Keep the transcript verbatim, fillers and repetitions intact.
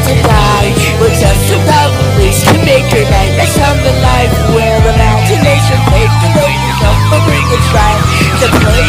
to die, but just about release can make your nightmares come to life. Where imagination make the way to come, but bring it right to play